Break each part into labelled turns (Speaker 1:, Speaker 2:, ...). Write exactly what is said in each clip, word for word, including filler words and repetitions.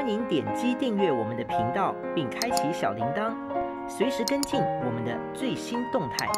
Speaker 1: 欢迎点击订阅我们的频道，并开启小铃铛，随时跟进我们的最新动态。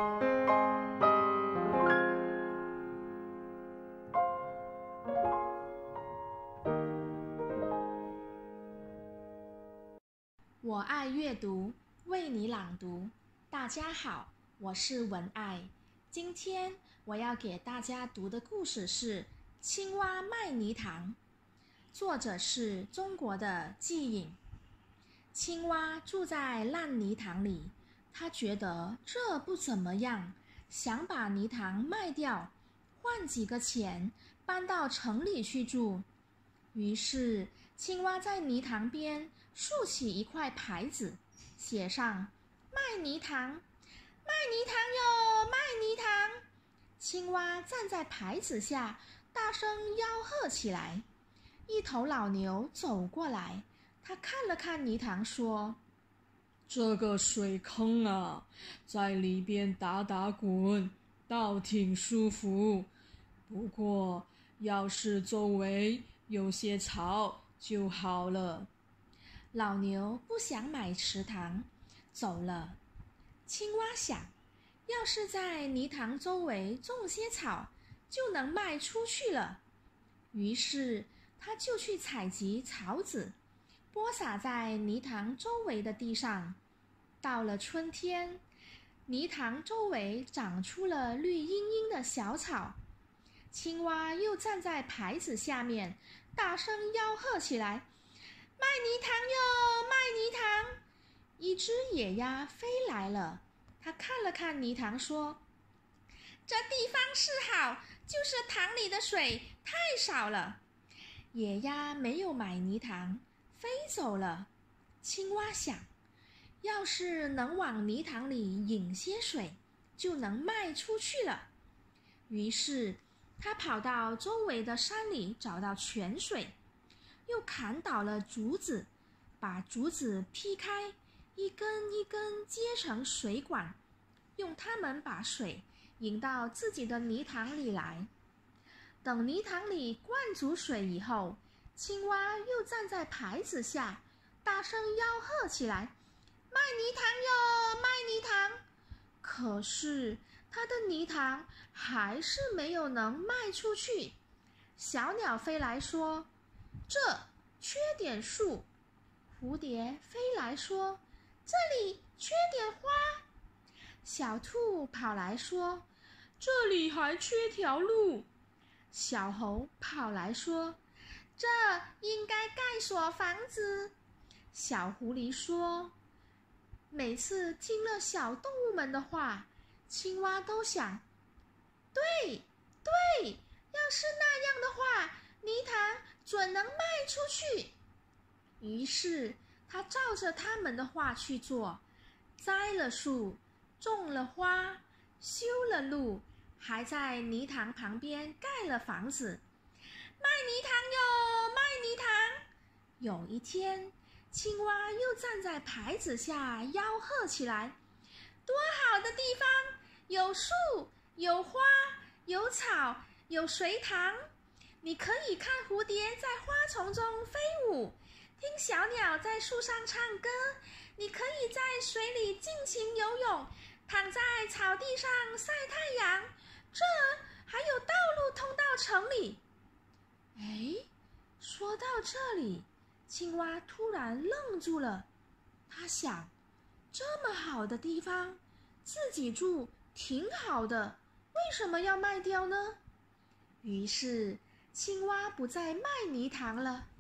Speaker 2: 我爱阅读，为你朗读。大家好，我是文爱。今天我要给大家读的故事是《青蛙卖泥塘》，作者是中国的季颖。青蛙住在烂泥塘里，他觉得这不怎么样，想把泥塘卖掉，换几个钱，搬到城里去住。于是青蛙在泥塘边竖起一块牌子，写上卖泥塘，卖泥塘哟，卖泥塘。青蛙站在牌子下大声吆喝起来。一头老牛走过来，他看了看泥塘说，
Speaker 3: 这个水坑啊，在里边打打滚倒挺舒服，不过要是周围有些草就好了。
Speaker 2: 老牛不想买池塘，走了。青蛙想，要是在泥塘周围种些草，就能卖出去了。于是他就去采集草籽，播撒在泥塘周围的地上。到了春天，泥塘周围长出了绿茵茵的小草。青蛙又站在牌子下面，大声吆喝起来，卖泥塘哟，卖泥塘。一只野鸭飞来了，它看了看泥塘说，这地方是好，就是塘里的水太少了。野鸭没有买泥塘，飞走了。青蛙想，要是能往泥塘里引些水，就能卖出去了。于是他跑到周围的山里找到泉水，又砍倒了竹子，把竹子劈开，一根一根接成水管，用它们把水引到自己的泥塘里来。等泥塘里灌足水以后，青蛙又站在牌子下，大声吆喝起来，卖泥塘哟，卖泥塘。可是它的泥塘还是没有能卖出去。小鸟飞来说，这缺点树。蝴蝶飞来说，这里缺点花。小兔跑来说，
Speaker 3: 这里还缺条路。
Speaker 2: 小猴跑来说，这应该盖所房子。小狐狸说，每次听了小动物们的话，青蛙都想，对对，要是那样的话，泥塘准能卖出去。于是他照着他们的话去做，栽了树，种了花，修了路，还在泥塘旁边盖了房子。卖泥塘哟，卖泥塘。有一天，青蛙又站在牌子下吆喝起来，多好的地方，有树，有花，有草，有水塘。你可以看蝴蝶在花丛中飞舞，听小鸟在树上唱歌，你可以在水里尽情游泳，躺在草地上晒太阳，这还有道路通到城里。哎，说到这里，青蛙突然愣住了。他想，这么好的地方，自己住挺好的，为什么要卖掉呢？于是青蛙不再卖泥塘了，